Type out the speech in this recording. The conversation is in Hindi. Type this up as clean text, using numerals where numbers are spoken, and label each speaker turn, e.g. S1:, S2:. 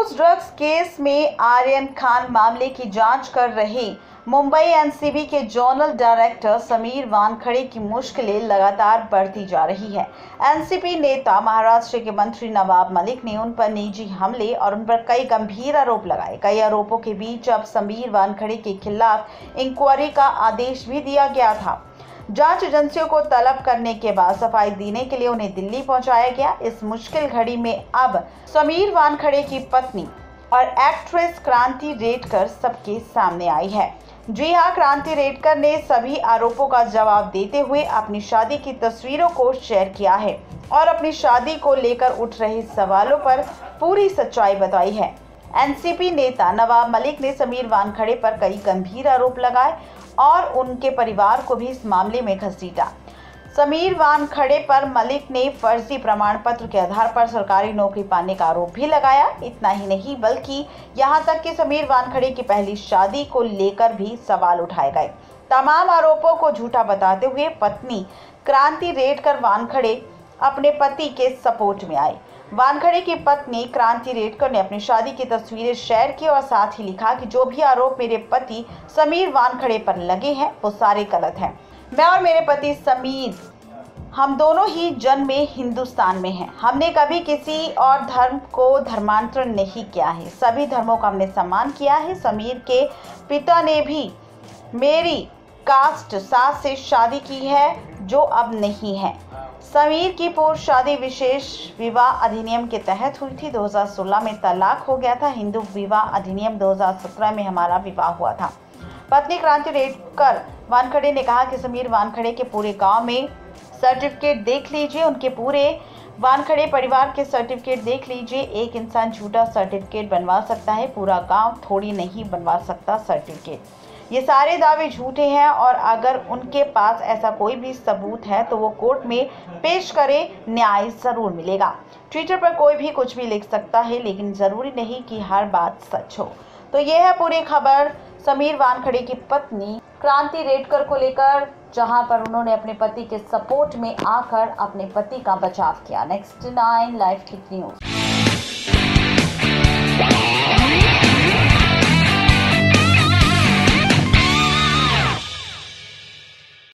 S1: रोज ड्रग्स केस में आर्यन खान मामले की जांच कर रहे मुंबई एनसीबी के जोनल डायरेक्टर समीर वानखड़े की मुश्किलें लगातार बढ़ती जा रही है। एनसीपी नेता महाराष्ट्र के मंत्री नवाब मलिक ने उन पर निजी हमले और उन पर कई गंभीर आरोप लगाए। कई आरोपों के बीच अब समीर वानखड़े के खिलाफ इंक्वायरी का आदेश भी दिया गया था। जांच एजेंसियों को तलब करने के बाद सफाई देने के लिए उन्हें दिल्ली पहुंचाया गया। इस मुश्किल घड़ी में अब समीर वानखड़े की पत्नी और एक्ट्रेस क्रांति रेडकर सबके सामने आई है। जी हां, क्रांति रेडकर ने सभी आरोपों का जवाब देते हुए अपनी शादी की तस्वीरों को शेयर किया है और अपनी शादी को लेकर उठ रहे सवालों पर पूरी सच्चाई बताई है। एनसीपी नेता नवाब मलिक ने समीर वानखड़े पर कई गंभीर आरोप लगाए और उनके परिवार को भी इस मामले में घसीटा। समीर वानखड़े पर मलिक ने फर्जी प्रमाण पत्र के आधार पर सरकारी नौकरी पाने का आरोप भी लगाया। इतना ही नहीं बल्कि यहां तक कि समीर वानखड़े की पहली शादी को लेकर भी सवाल उठाए गए। तमाम आरोपों को झूठा बताते हुए पत्नी क्रांति रेडकर वानखड़े अपने पति के सपोर्ट में आए। वानखड़े की पत्नी क्रांति रेडकर ने अपनी शादी की तस्वीरें शेयर की और साथ ही लिखा कि जो भी आरोप मेरे पति समीर वानखड़े पर लगे हैं वो सारे गलत हैं। मैं और मेरे पति समीर, हम दोनों ही जन्म में हिंदुस्तान में हैं। हमने कभी किसी और धर्म को धर्मांतरण नहीं किया है। सभी धर्मों का हमने सम्मान किया है। समीर के पिता ने भी मेरी कास्ट सास से शादी की है जो अब नहीं है। समीर की पूर्व शादी विशेष विवाह अधिनियम के तहत हुई थी। 2016 में तलाक हो गया था। हिंदू विवाह अधिनियम 2017 में हमारा विवाह हुआ था। पत्नी क्रांति रेडकर वानखड़े ने कहा कि समीर वानखड़े के पूरे गांव में सर्टिफिकेट देख लीजिए, उनके पूरे वानखड़े परिवार के सर्टिफिकेट देख लीजिए। एक इंसान झूठा सर्टिफिकेट बनवा सकता है, पूरा गांव थोड़ी नहीं बनवा सकता सर्टिफिकेट। ये सारे दावे झूठे हैं और अगर उनके पास ऐसा कोई भी सबूत है तो वो कोर्ट में पेश करे, न्याय जरूर मिलेगा। ट्विटर पर कोई भी कुछ भी लिख सकता है, लेकिन जरूरी नहीं कि हर बात सच हो। तो ये है पूरी खबर समीर वानखड़े की पत्नी क्रांति रेडकर को लेकर, जहां पर उन्होंने अपने पति के सपोर्ट में आकर अपने पति का बचाव किया। Next 9 live news.